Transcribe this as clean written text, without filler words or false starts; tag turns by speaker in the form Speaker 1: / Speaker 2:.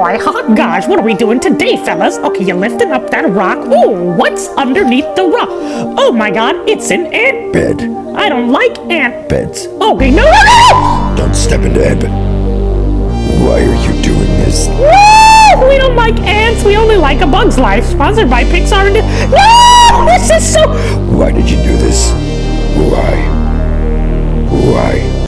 Speaker 1: boy. Oh gosh, what are we doing today, fellas? Okay, you're lifting up that rock. Oh, what's underneath the rock? Oh my god, it's an ant
Speaker 2: Bed.
Speaker 1: I don't like ant
Speaker 2: Beds.
Speaker 1: Okay, no, no, no!
Speaker 2: Don't step into ant bed. Why are you doing this?
Speaker 1: Woo! We don't like ants. We only like A Bug's Life. Sponsored by Pixar. No! This is so...
Speaker 2: Why did you do this? Why? Why?